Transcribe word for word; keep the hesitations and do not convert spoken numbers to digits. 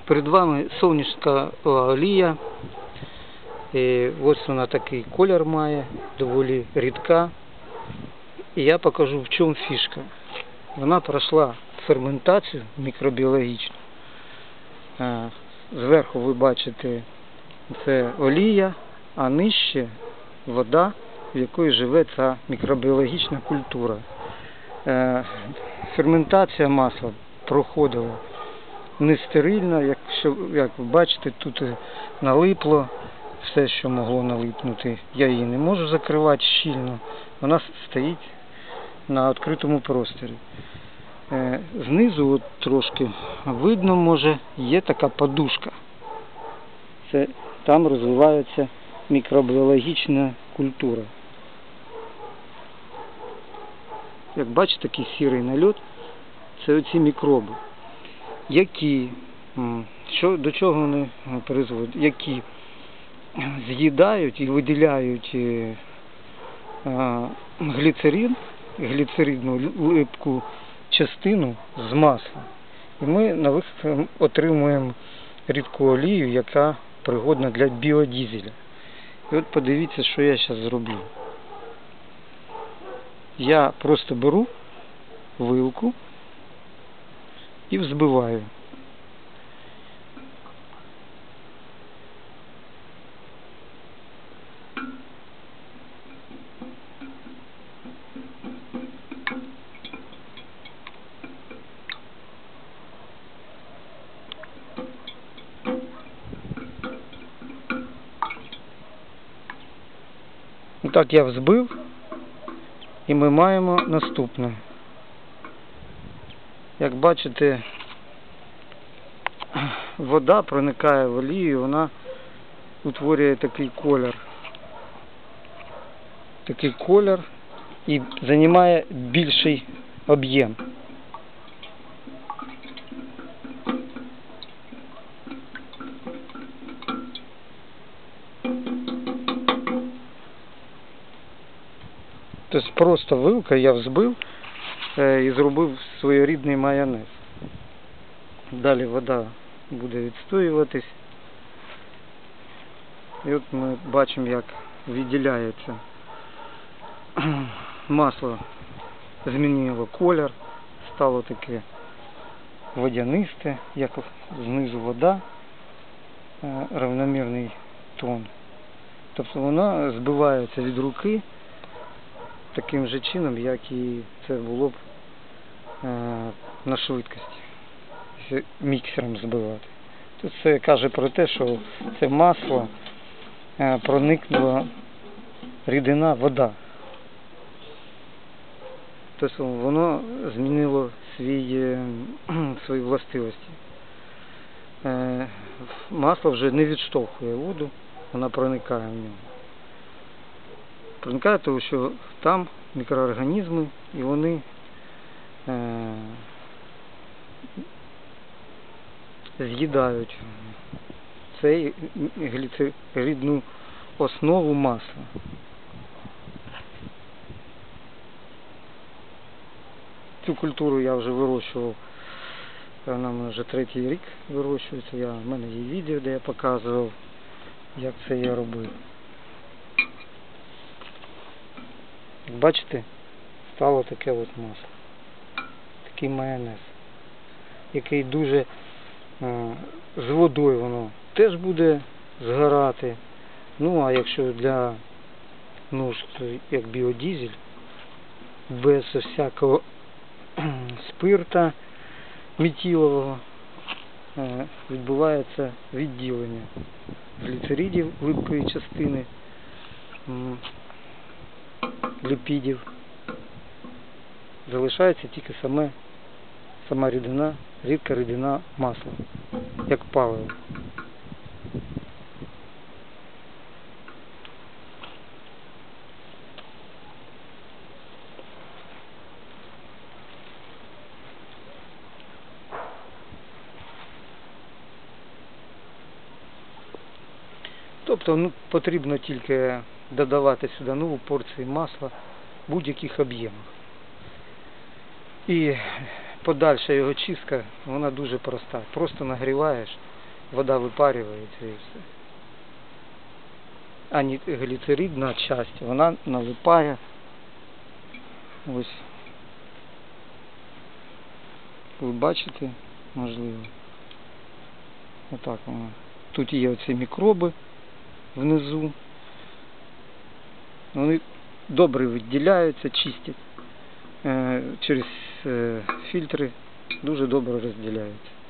Перед вами соняшникова олія. І ось вона такий колір має, доволі рідка. І я покажу, в чому фішка. Вона пройшла ферментацію мікробіологічну. Зверху ви бачите, це олія, а нижче вода, в якій живе ця мікробіологічна культура. Ферментація масла проходила не стерильно, якщо, як ви бачите, тут налипло все, що могло налипнути. Я її не можу закривати щільно, вона стоїть на відкритому просторі. Знизу от трошки видно, може, є така подушка. Це там розвивається мікробіологічна культура. Як бачите, такий сірий нальот, це оці мікроби, які, що, до чого вони призводять, які з'їдають і виділяють а, гліцерин, гліцеридну липку частину з масла. І ми на вихід отримуємо рідку олію, яка пригодна для біодізеля. І от подивіться, що я зараз зроблю. Я просто беру вилку і взбиваю. Так я взбив, і ми маємо наступне. Як бачите, вода проникає в олію, вона утворює такий колір. Такий колір і займає більший об'єм. Тобто просто вилка я взбив і зробив своєрідний майонез. Далі вода буде відстоюватись. І от ми бачимо, як відділяється. Масло змінило колір, стало таке водянисте, як знизу вода, рівномірний тон. Тобто вона збивається від руки таким же чином, як і це було б е, на швидкості, міксером збивати. Тут це каже про те, що це масло е, проникнула рідина, вода. Тобто воно змінило свої, е, свої властивості. Е, масло вже не відштовхує воду, вона проникає в нього. Проникає, тому що там мікроорганізми, і вони е, з'їдають цей гліцеридну основу масла. Цю культуру я вже вирощував, вона вже третій рік вирощується. Я, в мене є відео, де я показував, як це я робив. Бачите, стало таке от масло, такий майонез, який дуже е, з водою воно теж буде згорати. Ну а якщо для нужд як біодізель, без всякого спирта метилового е, відбувається відділення гліцеридів, липкої частини, ліпідів. Залишається тільки саме, сама рідина, рідка рідина масла, як паливо. Тобто ну, потрібно тільки додавати сюди нову порцію масла в будь-яких об'ємах. І подальша його чистка, вона дуже проста. Просто нагріваєш вода випарюється і все. А ні, гліцеридна часть, вона налипає. Ось. Ви бачите, можливо. Отак воно. Тут є оці мікроби внизу. Вони добре відділяються, чистять. Через фільтри дуже добре розділяються.